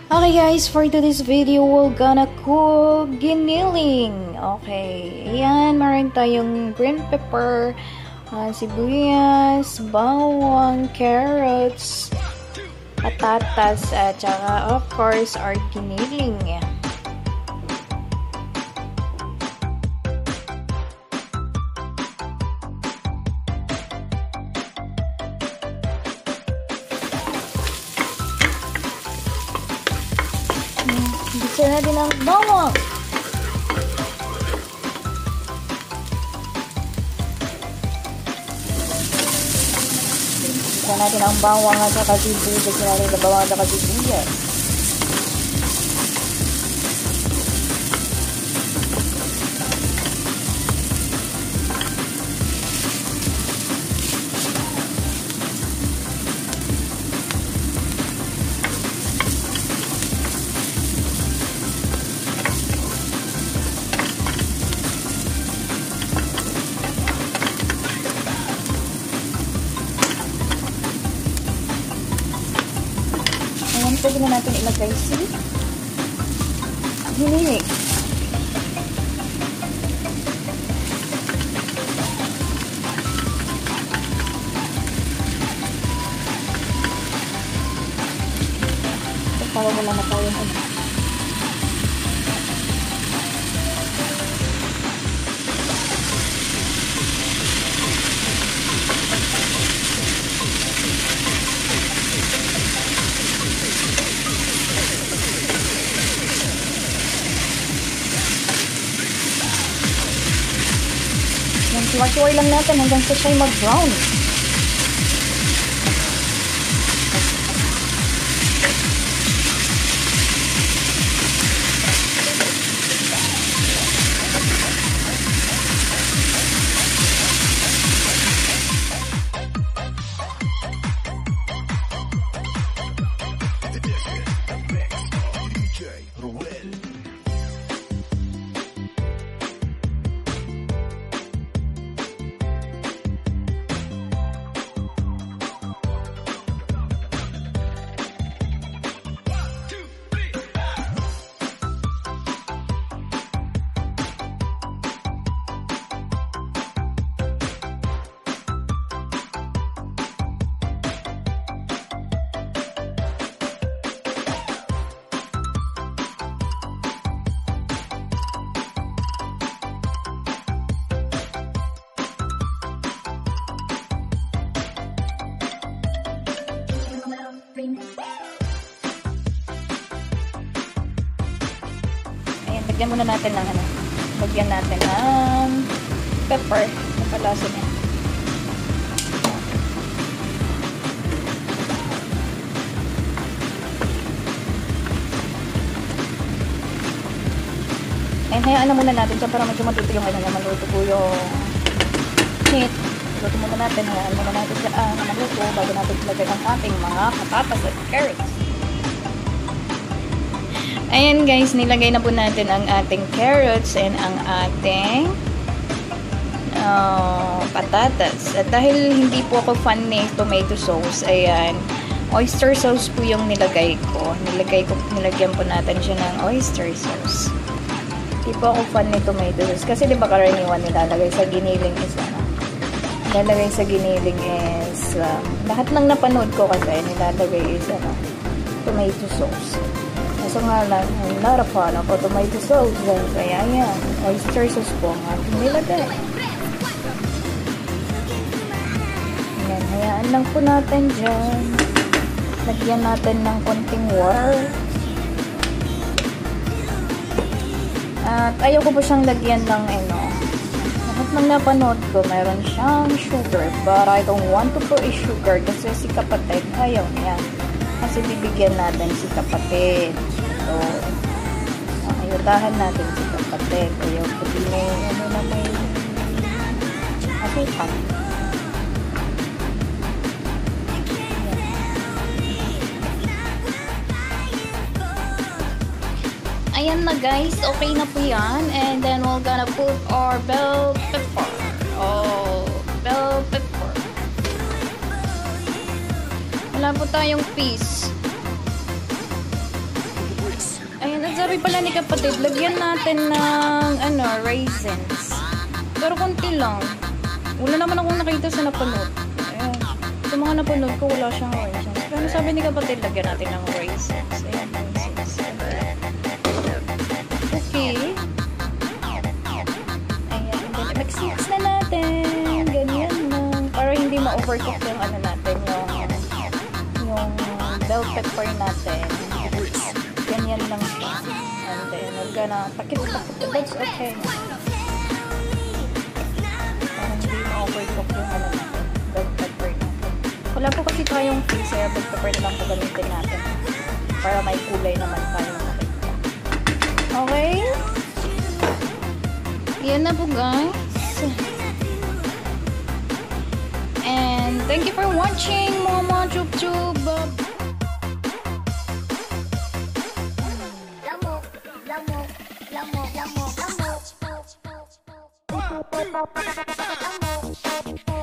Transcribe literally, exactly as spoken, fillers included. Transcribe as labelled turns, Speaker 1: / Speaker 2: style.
Speaker 1: Okay guys, for today's video, we're gonna cook giniling. Okay, ayan, maraming tayong green pepper, uh, sibuyas, bawang, carrots, patatas, at saka of course, our giniling. Bisa natin ang bawang. Bisa natin ang bawang at saka sibuyas. Bisa natin ang bawang at saka sibuyas. Ayan, pwede na natin ilagay si giniling. So, para wala na tayo ano. Tuwa-tuwa lang natin hanggang sa siya mag-brown. Ayan, lagyan muna natin ng ano, lagyan natin ng pepper na palasa niya. Ayan, hayaan na muna natin siya para medyo matuto yung ano, maluto po yung meat. Luto muna natin, hayaan muna natin siya ah, maluto bago natin ilagay ang ating mga patatas at carrots. Ayan guys, nilagay na po natin ang ating carrots and ang ating uh, patatas. At dahil hindi po ako fan ng tomato sauce, ayan, oyster sauce po yung nilagay ko. Nilagay ko, nilagyan po natin siya ng oyster sauce. Hindi po ako fan ng tomato sauce. Kasi di ba karaniwan nilalagay sa giniling is ano? Nilalagay sa giniling is uh, lahat ng napanood ko kasi nilalagay is ano, tomato sauce. So nga lang, I'm not a fan of tomato sauce. Kaya yan, oyster sauce po ang ating nilagay. Ayan, hayaan lang po natin dyan. Lagyan natin ng konting water. At ayaw ko po siyang lagyan ng ano. Lahat ng napanood ko, meron siyang sugar. But I don't want to put a sugar kasi si kapatid ayaw niya. Kasi bibigyan natin si kapatid. So, ayutahan natin si kapatid. Ayaw ko din may, ano na may asipan. Ayan na guys, okay na po yan. And then we're gonna put our bell pepper. Oh, bell pepper. Wala po tayong peas. sabi pala ni kapatid, lagyan natin ng, ano, raisins. Pero konti lang. Wala naman akong nakita sa napanood. Ayan. Sa mga napanood ko, wala siyang raisins. Pero sabi ni kapatid, lagyan natin ng raisins. Ayan, raisins. Okay. Ayan, and then, mix-mix na natin. Ganyan lang. Para hindi ma-overcook yung, ano natin, yung, yung bell pepper natin. Ganyan lang siya. And then, we're gonna pakit-pakit. That's okay. Para hindi ma-overcook yung ano natin. Bell pepper natin. Wala po kasi tayong fish, kaya bell pepper na lang po gamitin natin. Para may kulay naman tayo nakita. Okay? Yan na po, guys. And thank you for watching, Mama Chup Chup. Lamok, lamok, lamok, lamok.